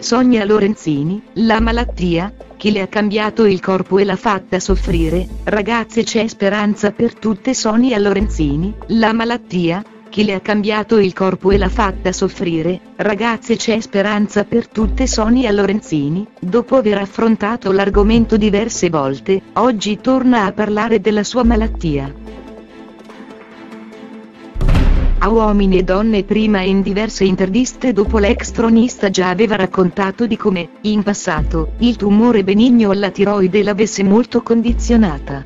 Sonia Lorenzini, la malattia, che le ha cambiato il corpo e l'ha fatta soffrire. Ragazze, c'è speranza per tutte. Sonia Lorenzini, la malattia, che le ha cambiato il corpo e l'ha fatta soffrire. Ragazze, c'è speranza per tutte. Sonia Lorenzini, dopo aver affrontato l'argomento diverse volte, oggi torna a parlare della sua malattia. A Uomini e Donne prima e in diverse interviste dopo, l'ex tronista già aveva raccontato di come, in passato, il tumore benigno alla tiroide l'avesse molto condizionata.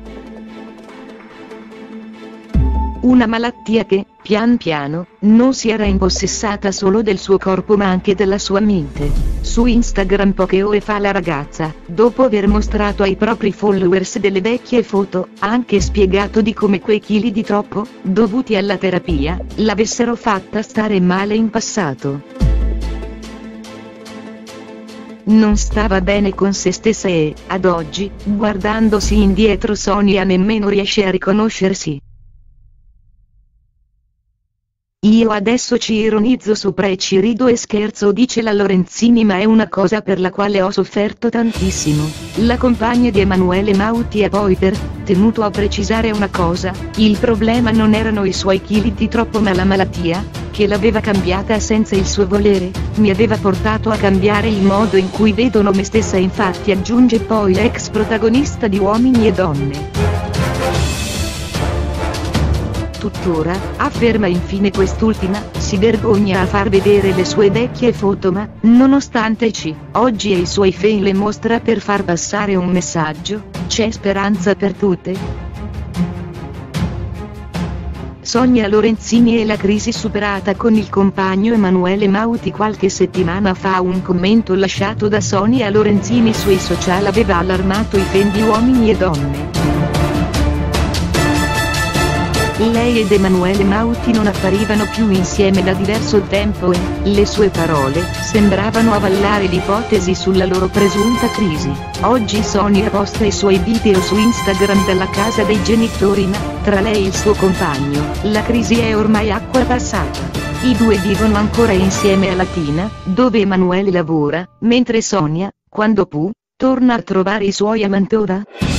Una malattia che, pian piano, non si era impossessata solo del suo corpo ma anche della sua mente. Su Instagram poche ore fa la ragazza, dopo aver mostrato ai propri followers delle vecchie foto, ha anche spiegato di come quei chili di troppo, dovuti alla terapia, l'avessero fatta stare male in passato. Non stava bene con se stessa e, ad oggi, guardandosi indietro, Sonia nemmeno riesce a riconoscersi. Io adesso ci ironizzo sopra e ci rido e scherzo, dice la Lorenzini, ma è una cosa per la quale ho sofferto tantissimo. La compagna di Emanuele Mauti ha poi tenuto a precisare una cosa: il problema non erano i suoi chili di troppo ma la malattia, che l'aveva cambiata senza il suo volere, mi aveva portato a cambiare il modo in cui vedono me stessa. Infatti, aggiunge poi l'ex protagonista di Uomini e Donne. Tuttora, afferma infine quest'ultima, si vergogna a far vedere le sue vecchie foto ma, nonostante oggi ai suoi fan le mostra per far passare un messaggio: c'è speranza per tutte. Sonia Lorenzini e la crisi superata con il compagno Emanuele Mauti. Qualche settimana fa un commento lasciato da Sonia Lorenzini sui social aveva allarmato i fan di Uomini e Donne. Lei ed Emanuele Mauti non apparivano più insieme da diverso tempo e, le sue parole, sembravano avallare l'ipotesi sulla loro presunta crisi. Oggi Sonia posta i suoi video su Instagram dalla casa dei genitori ma, tra lei e il suo compagno, la crisi è ormai acqua passata. I due vivono ancora insieme a Latina, dove Emanuele lavora, mentre Sonia, quando può, torna a trovare i suoi a Mantova.